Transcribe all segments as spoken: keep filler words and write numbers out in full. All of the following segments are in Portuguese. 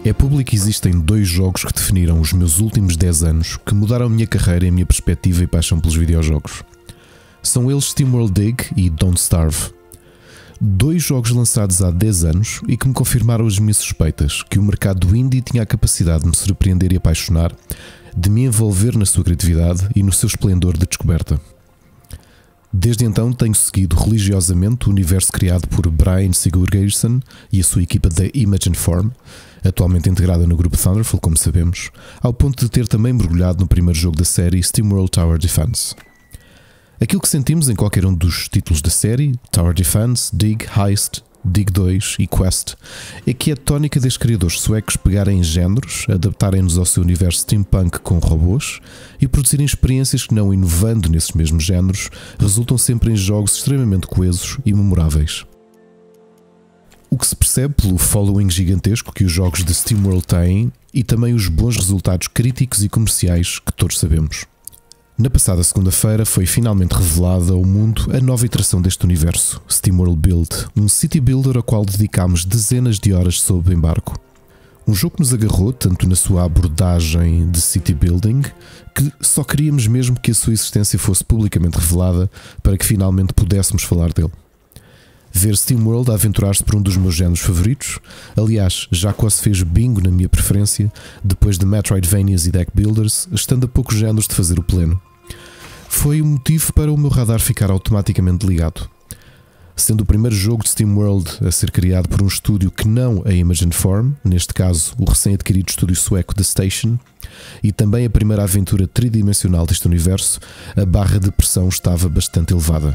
É público que existem dois jogos que definiram os meus últimos dez anos, que mudaram a minha carreira e a minha perspectiva e paixão pelos videojogos. São eles SteamWorld Dig e Don't Starve. Dois jogos lançados há dez anos e que me confirmaram as minhas suspeitas, que o mercado do indie tinha a capacidade de me surpreender e apaixonar, de me envolver na sua criatividade e no seu esplendor de descoberta. Desde então tenho seguido religiosamente o universo criado por Brian Sigurgeirsson e a sua equipa da Image and Form, atualmente integrada no grupo Thunderful, como sabemos, ao ponto de ter também mergulhado no primeiro jogo da série, SteamWorld Tower Defense. Aquilo que sentimos em qualquer um dos títulos da série, Tower Defense, Dig, Heist, Dig dois e Quest, é que é a tónica destes criadores suecos pegarem géneros, adaptarem-nos ao seu universo steampunk com robôs e produzirem experiências que, não inovando nesses mesmos géneros, resultam sempre em jogos extremamente coesos e memoráveis. O que se percebe pelo following gigantesco que os jogos de SteamWorld têm e também os bons resultados críticos e comerciais que todos sabemos. Na passada segunda-feira foi finalmente revelada ao mundo a nova iteração deste universo, SteamWorld Build, um city builder ao qual dedicámos dezenas de horas sob embargo. Um jogo que nos agarrou tanto na sua abordagem de city building, que só queríamos mesmo que a sua existência fosse publicamente revelada para que finalmente pudéssemos falar dele. Ver SteamWorld a aventurar-se por um dos meus géneros favoritos, aliás, já quase fez bingo na minha preferência, depois de Metroidvanias e Deck Builders, estando a poucos géneros de fazer o pleno. Foi o motivo para o meu radar ficar automaticamente ligado. Sendo o primeiro jogo de SteamWorld a ser criado por um estúdio que não a Image and Form, neste caso o recém-adquirido estúdio sueco The Station, e também a primeira aventura tridimensional deste universo, a barra de pressão estava bastante elevada.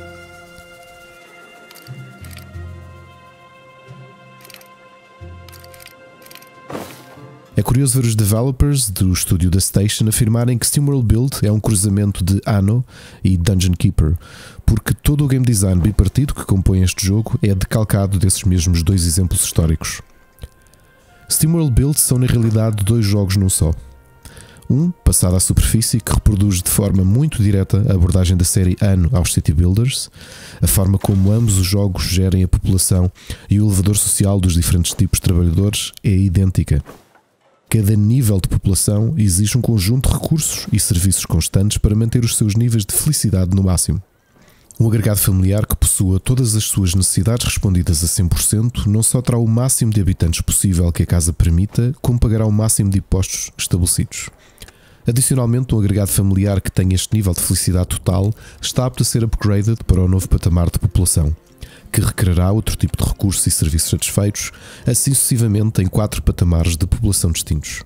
É curioso ver os developers do estúdio da Station afirmarem que SteamWorld Build é um cruzamento de Anno e Dungeon Keeper, porque todo o game design bipartido que compõe este jogo é decalcado desses mesmos dois exemplos históricos. SteamWorld Build são na realidade dois jogos num só. Um, passado à superfície, que reproduz de forma muito direta a abordagem da série Anno aos City Builders, a forma como ambos os jogos gerem a população e o elevador social dos diferentes tipos de trabalhadores é idêntica. Cada nível de população exige um conjunto de recursos e serviços constantes para manter os seus níveis de felicidade no máximo. Um agregado familiar que possua todas as suas necessidades respondidas a cem por cento não só terá o máximo de habitantes possível que a casa permita, como pagará o máximo de impostos estabelecidos. Adicionalmente, um agregado familiar que tenha este nível de felicidade total está apto a ser upgraded para o novo patamar de população, que requererá outro tipo de recursos e serviços satisfeitos, assim sucessivamente em quatro patamares de população distintos.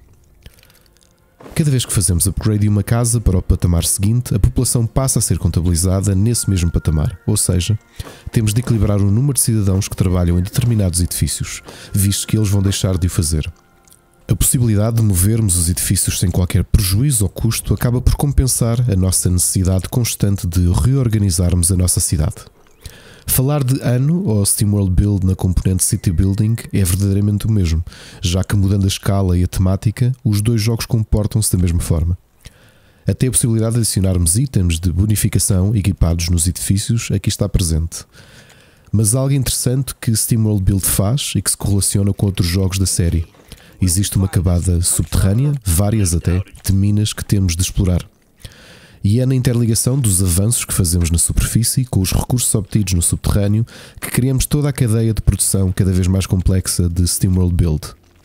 Cada vez que fazemos upgrade de uma casa para o patamar seguinte, a população passa a ser contabilizada nesse mesmo patamar, ou seja, temos de equilibrar o número de cidadãos que trabalham em determinados edifícios, visto que eles vão deixar de o fazer. A possibilidade de movermos os edifícios sem qualquer prejuízo ou custo acaba por compensar a nossa necessidade constante de reorganizarmos a nossa cidade. Falar de Anno ou SteamWorld Build na componente City Building é verdadeiramente o mesmo, já que mudando a escala e a temática, os dois jogos comportam-se da mesma forma. Até a possibilidade de adicionarmos itens de bonificação equipados nos edifícios aqui está presente. Mas algo interessante que SteamWorld Build faz e que se correlaciona com outros jogos da série. Existe uma camada subterrânea, várias até, de minas que temos de explorar. E é na interligação dos avanços que fazemos na superfície com os recursos obtidos no subterrâneo que criamos toda a cadeia de produção cada vez mais complexa de SteamWorld Build.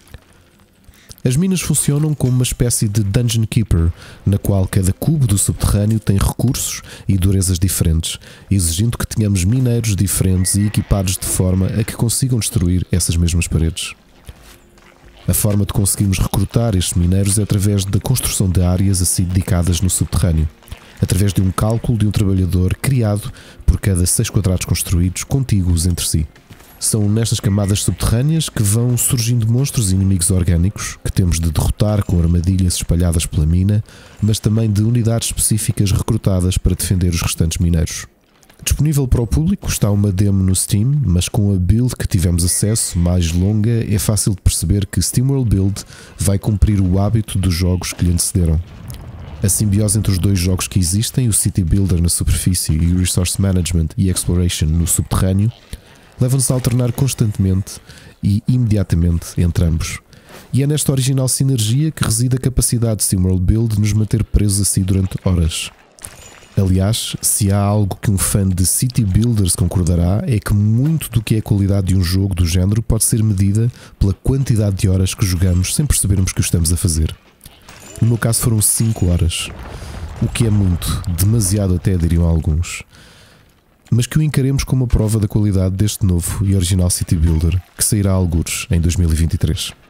As minas funcionam como uma espécie de Dungeon Keeper, na qual cada cubo do subterrâneo tem recursos e durezas diferentes, exigindo que tenhamos mineiros diferentes e equipados de forma a que consigam destruir essas mesmas paredes. A forma de conseguirmos recrutar estes mineiros é através da construção de áreas assim dedicadas no subterrâneo, através de um cálculo de um trabalhador criado por cada seis quadrados construídos contíguos entre si. São nestas camadas subterrâneas que vão surgindo monstros e inimigos orgânicos que temos de derrotar com armadilhas espalhadas pela mina, mas também de unidades específicas recrutadas para defender os restantes mineiros. Disponível para o público está uma demo no Steam, mas com a build que tivemos acesso mais longa é fácil de perceber que SteamWorld Build vai cumprir o hábito dos jogos que lhe antecederam. A simbiose entre os dois jogos que existem, o City Builder na superfície e o Resource Management e Exploration no subterrâneo, leva-nos a alternar constantemente e imediatamente entre ambos. E é nesta original sinergia que reside a capacidade de SteamWorld Build de nos manter presos assim durante horas. Aliás, se há algo que um fã de City Builders concordará, é que muito do que é a qualidade de um jogo do género pode ser medida pela quantidade de horas que jogamos sem percebermos que o estamos a fazer. No meu caso foram cinco horas, o que é muito, demasiado até, diriam alguns. Mas que o encaremos como uma prova da qualidade deste novo e original City Builder, que sairá a algures em dois mil e vinte e três.